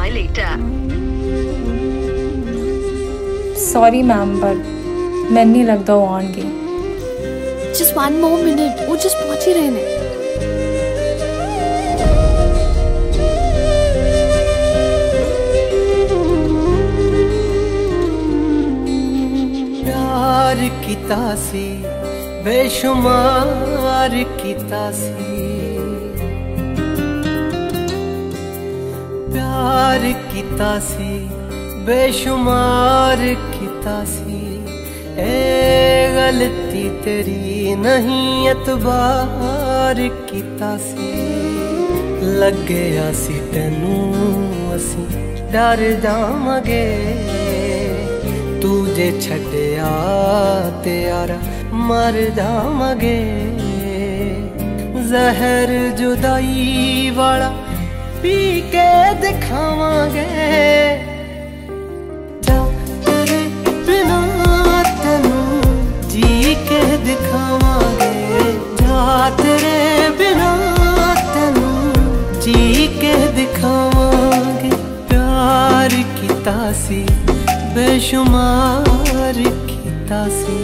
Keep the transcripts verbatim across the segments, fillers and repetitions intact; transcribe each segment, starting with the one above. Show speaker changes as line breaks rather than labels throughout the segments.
try later.
Sorry ma'am, but मैं नहीं लगता वो आएंगे.
Just one more minute. वो just पहुंच ही रहे हैं.
प्यार कीता सी बेशुमार कीता सी, प्यार कीता सी बेशुमार कीता सी, ए गलती तेरी नहीं एतबार कीता सी, लगे आसी तेनू असी डर जावांगे, तू जे छड्डिया ते यारा मर जावांगे, जहर जुदाई वाला पी के दिखावांगे, जा तेरे बिना तेनू जी के दिखावांगे, जा तेरे बिना तेनू जी के दिखावांगे, प्यार कीता सी बेशुमार कीता सी।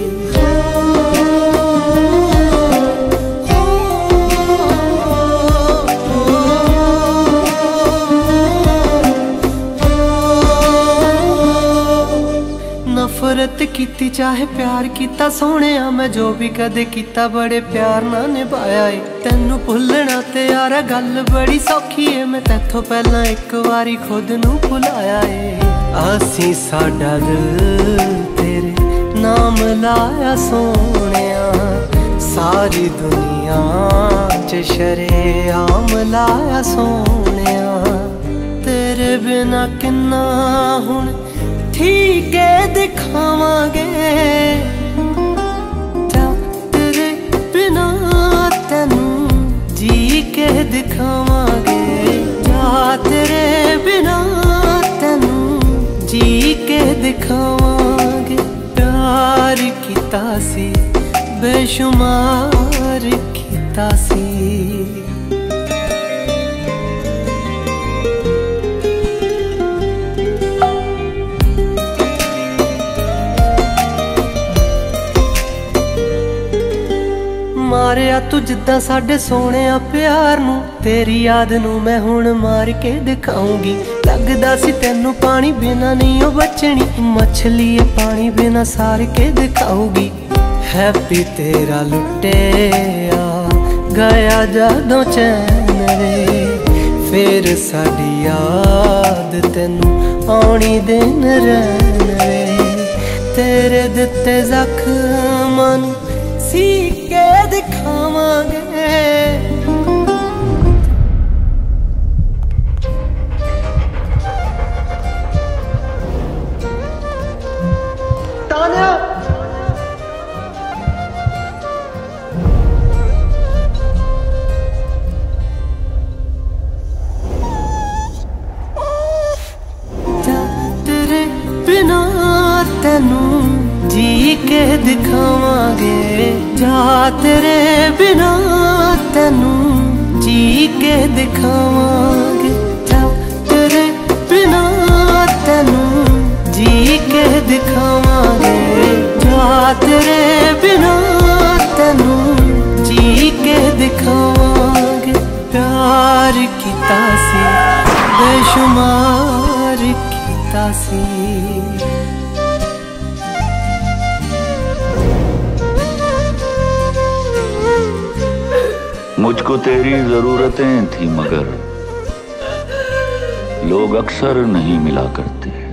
नफरत कीती चाहे प्यार कीता सोहणिया, मैं जो भी कदे कीता बड़े प्यार नाल निभाया है, तैनू भुलना ते यारा गल बड़ी सौखी है, मैं तैथों पहला एक बारी खुद नू भुलाया है, आसी साडा दिल तेरे नाम लाया सोहणिया, सारी दुनिया च शरेआम लाया सोहणिया, तेरे बिना किन्ना हुण ठीक है दिखावांगे, जा तेरे बिना तेनू जी के दिखावांगे, जा तेरे बिना तेनू जी के दिखावांगे, प्यार कीता सी बेशुमार कीता सी। मारिया तू जिद्दां साडे सोहणिया प्यार नू, तेरी याद नू मैं हुण मार के दिखाऊंगी, लगदा सी तैनू पानी बिना नहीं ओ बचनी, मछली पानी बिना सार के दिखाऊगी, हैप्पी तेरा लुटिया गया जदों चैन वे, फिर साडी याद तैनू आउणी दिन रहन वे, तेरे दिते जख्मां नू सी के दिखावांगे, तान्या जा तेरे बिना तेनू जी के दिखावांगे, जा तेरे बिना तेनू जी के दिखावांगे, जा तेरे बिना तेनू जी के दिखावांगे, जा तेरे बिना तेनू जी के दिखावांगे, प्यार कीता सी बेशुमार कीता सी।
मुझको तेरी जरूरतें थी मगर लोग अक्सर नहीं मिला करते।